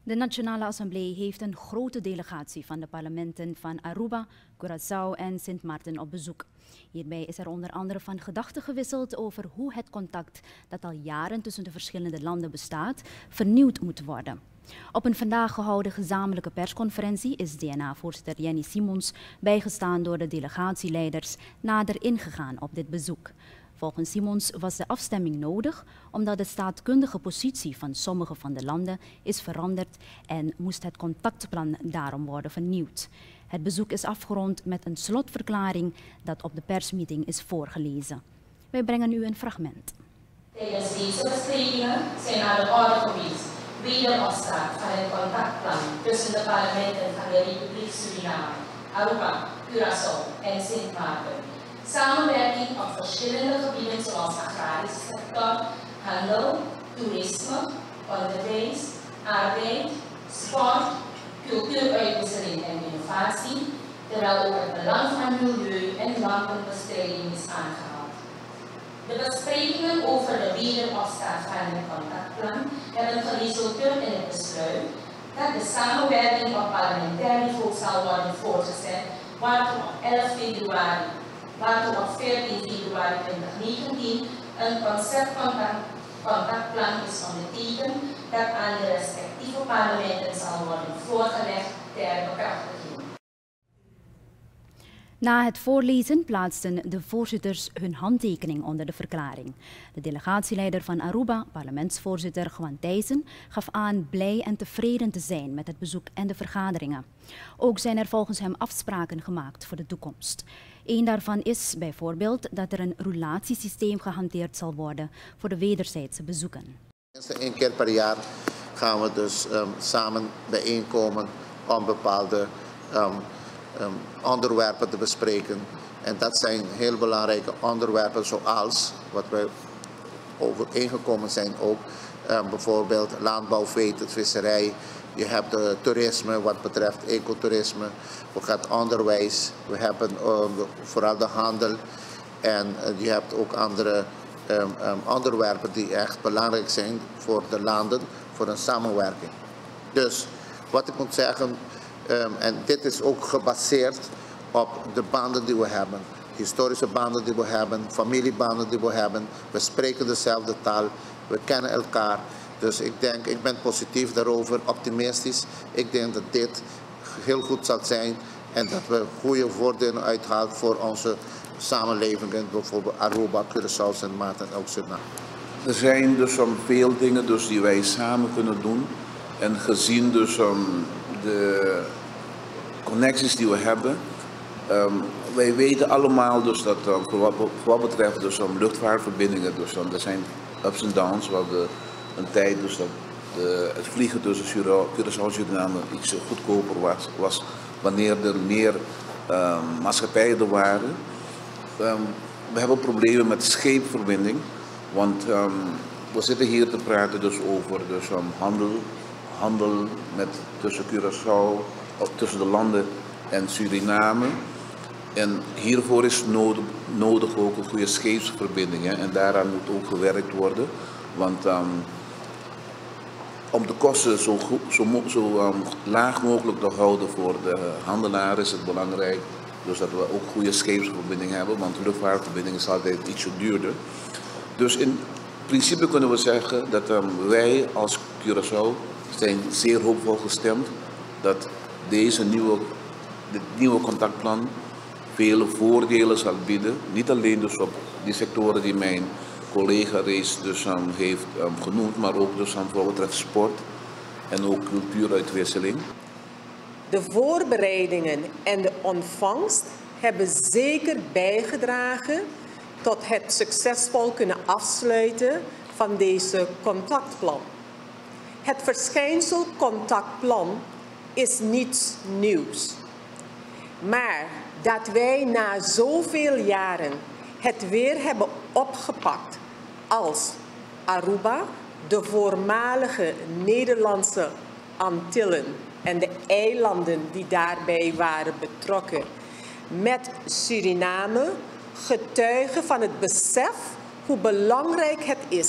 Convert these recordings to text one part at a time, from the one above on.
De Nationale Assemblée heeft een grote delegatie van de parlementen van Aruba, Curaçao en Sint Maarten op bezoek. Hierbij is er onder andere van gedachten gewisseld over hoe het contact dat al jaren tussen de verschillende landen bestaat, vernieuwd moet worden. Op een vandaag gehouden gezamenlijke persconferentie is DNA-voorzitter Jenny Simons bijgestaan door de delegatieleiders nader ingegaan op dit bezoek. Volgens Simons was de afstemming nodig omdat de staatkundige positie van sommige van de landen is veranderd en moest het contactplan daarom worden vernieuwd. Het bezoek is afgerond met een slotverklaring dat op de persmeeting is voorgelezen. Wij brengen u een fragment. Tijdens deze besprekingen zijn aan de orde geweest wederopstart van het contactplan tussen de parlementen van de Republiek Suriname, Aruba, Curaçao en Sint Maarten. Samenwerking op verschillende gebieden zoals agrarische sector, handel, toerisme, onderwijs, arbeid, sport, cultuuruitwisseling en innovatie, terwijl ook het belang van milieu- en landbouwbestrijding is aangehaald. De besprekingen over de wederopstart van het contactplan hebben geresulteerd in het besluit dat de samenwerking op parlementair niveau zal worden voortgezet, waartoe op 14 februari 2019 een conceptcontactplan is ondertekend dat aan de respectieve parlementen zal worden voorgelegd ter bekrachtiging. Na het voorlezen plaatsten de voorzitters hun handtekening onder de verklaring. De delegatieleider van Aruba, parlementsvoorzitter Juan Thijssen, gaf aan blij en tevreden te zijn met het bezoek en de vergaderingen. Ook zijn er volgens hem afspraken gemaakt voor de toekomst. Eén daarvan is bijvoorbeeld dat er een roulatiesysteem gehanteerd zal worden voor de wederzijdse bezoeken. Eén keer per jaar gaan we dus samen bijeenkomen om bepaalde onderwerpen te bespreken. En dat zijn heel belangrijke onderwerpen zoals wat we overeengekomen zijn ook. Bijvoorbeeld landbouw, veeteelt, visserij. Je hebt toerisme wat betreft ecotourisme. We hebben onderwijs. We hebben vooral de handel. En je hebt ook andere onderwerpen die echt belangrijk zijn voor de landen, voor een samenwerking. Dus wat ik moet zeggen, en dit is ook gebaseerd op de banden die we hebben. Historische banden die we hebben, familiebanden die we hebben. We spreken dezelfde taal, we kennen elkaar. Dus ik ben positief daarover, optimistisch. Ik denk dat dit heel goed zal zijn en dat we goede voordelen uithalen voor onze samenlevingen, bijvoorbeeld Aruba, Curaçao, Sint Maarten en ook Suriname. Er zijn dus veel dingen dus die wij samen kunnen doen en gezien dus de connecties die we hebben. Wij weten allemaal dus dat voor wat betreft dus luchtvaartverbindingen, dus er zijn ups en downs. We hadden een tijd dus dat het vliegen tussen Curaçao en Suriname iets goedkoper was wanneer er meer maatschappijen er waren. We hebben problemen met scheepverbinding, want we zitten hier te praten dus over handel tussen Curaçao, tussen de landen en Suriname. En hiervoor is nodig ook een goede scheepsverbinding. Hè? En daaraan moet ook gewerkt worden. Want om de kosten zo laag mogelijk te houden voor de handelaar is het belangrijk. Dus dat we ook goede scheepsverbinding hebben. Want de luchtvaartverbinding is altijd ietsje duurder. Dus in principe kunnen we zeggen dat wij als Curaçao zijn zeer hoopvol gestemd dat dit nieuwe contactplan vele voordelen zal bieden. Niet alleen dus op die sectoren die mijn collega reeds dus heeft genoemd, maar ook dus voor wat betreft sport en ook cultuuruitwisseling. De voorbereidingen en de ontvangst hebben zeker bijgedragen tot het succesvol kunnen afsluiten van deze contactplan. Het verschijnsel contactplan is niets nieuws. Maar dat wij na zoveel jaren het weer hebben opgepakt als Aruba, de voormalige Nederlandse Antillen en de eilanden die daarbij waren betrokken, met Suriname, getuigen van het besef hoe belangrijk het is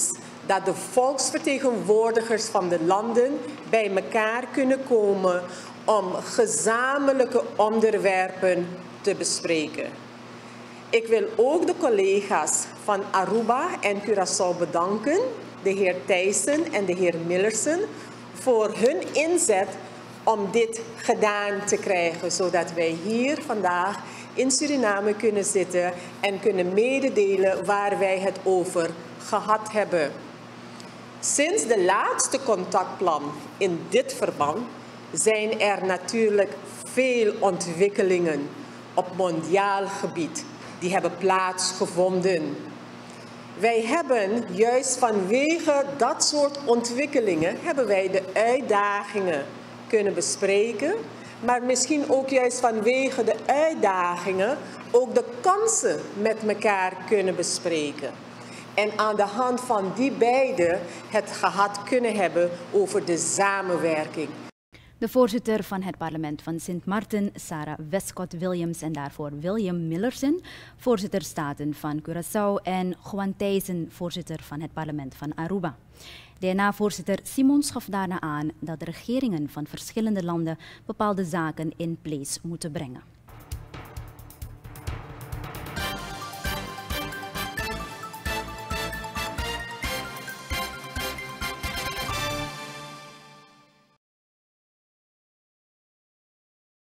dat de volksvertegenwoordigers van de landen bij elkaar kunnen komen om gezamenlijke onderwerpen te bespreken. Ik wil ook de collega's van Aruba en Curaçao bedanken, de heer Thijssen en de heer Millersen, voor hun inzet om dit gedaan te krijgen, zodat wij hier vandaag in Suriname kunnen zitten en kunnen mededelen waar wij het over gehad hebben. Sinds de laatste contactplan in dit verband zijn er natuurlijk veel ontwikkelingen op mondiaal gebied die hebben plaatsgevonden. Wij hebben juist vanwege dat soort ontwikkelingen hebben wij de uitdagingen kunnen bespreken, maar misschien ook juist vanwege de uitdagingen ook de kansen met elkaar kunnen bespreken. En aan de hand van die beide het gehad kunnen hebben over de samenwerking. De voorzitter van het parlement van Sint Maarten, Sarah Westcott-Williams, en daarvoor William Millersen, voorzitter Staten van Curaçao, en Juan Thijssen, voorzitter van het parlement van Aruba. DNA-voorzitter Simons gaf daarna aan dat de regeringen van verschillende landen bepaalde zaken in place moeten brengen.